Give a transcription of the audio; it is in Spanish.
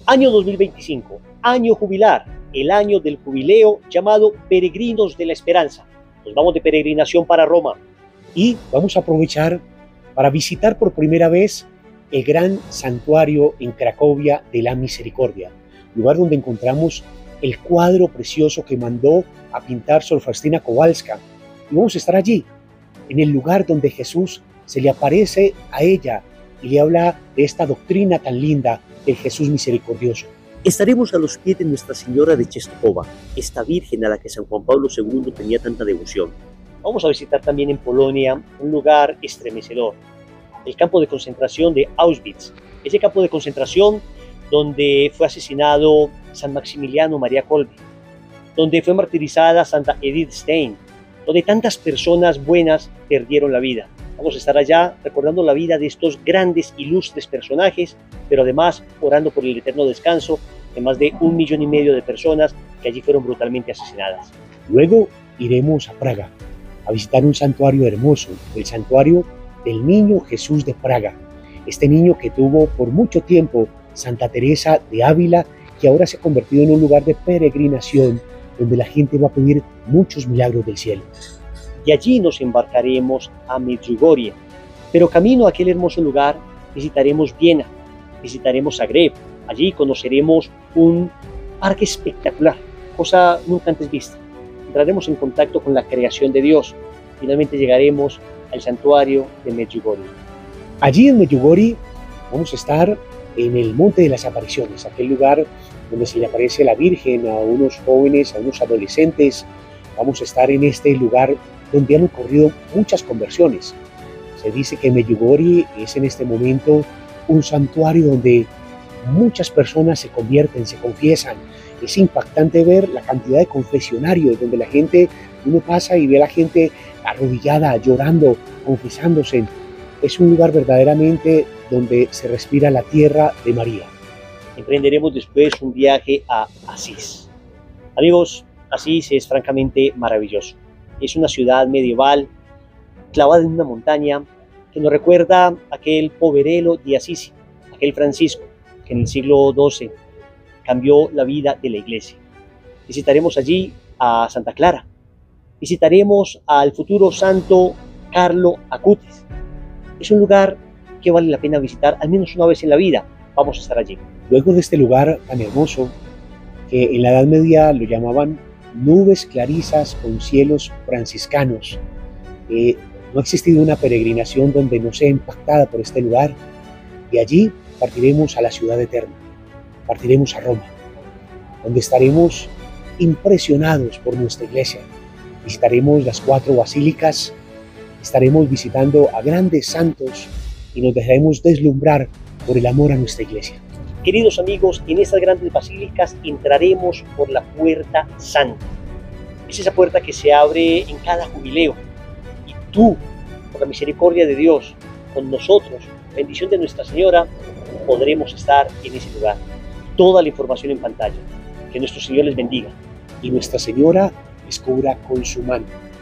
Año 2025, año jubilar, el año del jubileo llamado Peregrinos de la Esperanza. Nos vamos de peregrinación para Roma. Y vamos a aprovechar para visitar por primera vez el gran santuario en Cracovia de la Misericordia, lugar donde encontramos el cuadro precioso que mandó a pintar Sor Faustina Kowalska. Y vamos a estar allí, en el lugar donde Jesús se le aparece a ella y le habla de esta doctrina tan linda del Jesús misericordioso. Estaremos a los pies de Nuestra Señora de Czestochowa, esta Virgen a la que San Juan Pablo II tenía tanta devoción. Vamos a visitar también en Polonia un lugar estremecedor, el campo de concentración de Auschwitz, ese campo de concentración donde fue asesinado San Maximiliano María Kolbe, donde fue martirizada Santa Edith Stein, donde tantas personas buenas perdieron la vida. Vamos a estar allá recordando la vida de estos grandes, ilustres personajes, pero además orando por el eterno descanso de más de 1,5 millones de personas que allí fueron brutalmente asesinadas. Luego iremos a Praga a visitar un santuario hermoso, el santuario del Niño Jesús de Praga. Este niño que tuvo por mucho tiempo Santa Teresa de Ávila, que ahora se ha convertido en un lugar de peregrinación donde la gente va a pedir muchos milagros del cielo. Y allí nos embarcaremos a Medjugorje, pero camino a aquel hermoso lugar visitaremos Viena, visitaremos Zagreb. Allí conoceremos un parque espectacular, cosa nunca antes vista. Entraremos en contacto con la creación de Dios. Finalmente llegaremos al santuario de Medjugorje. Allí en Medjugorje vamos a estar en el Monte de las Apariciones, aquel lugar donde se le aparece la Virgen a unos jóvenes, a unos adolescentes. Vamos a estar en este lugar donde han ocurrido muchas conversiones. Se dice que Medjugorje es en este momento un santuario donde muchas personas se convierten, se confiesan. Es impactante ver la cantidad de confesionarios donde la gente, uno pasa y ve a la gente arrodillada, llorando, confesándose. Es un lugar verdaderamente donde se respira la tierra de María. Emprenderemos después un viaje a Asís. Amigos, Asís es francamente maravilloso. Es una ciudad medieval clavada en una montaña que nos recuerda aquel poverello de Asís, aquel Francisco que en el siglo XII cambió la vida de la iglesia. Visitaremos allí a Santa Clara, visitaremos al futuro santo Carlo Acutis. Es un lugar que vale la pena visitar al menos una vez en la vida. Vamos a estar allí. Luego de este lugar tan hermoso, que en la Edad Media lo llamaban nubes clarisas con cielos franciscanos, no ha existido una peregrinación donde no sea impactada por este lugar. De allí partiremos a la ciudad eterna, partiremos a Roma, donde estaremos impresionados por nuestra iglesia. Visitaremos las 4 basílicas, estaremos visitando a grandes santos y nos dejaremos deslumbrar por el amor a nuestra iglesia. Queridos amigos, en estas grandes basílicas entraremos por la puerta santa. Es esa puerta que se abre en cada jubileo. Y tú, por la misericordia de Dios, con nosotros, bendición de Nuestra Señora, podremos estar en ese lugar. Toda la información en pantalla. Que nuestro Señor les bendiga. Y Nuestra Señora les cubra con su mano.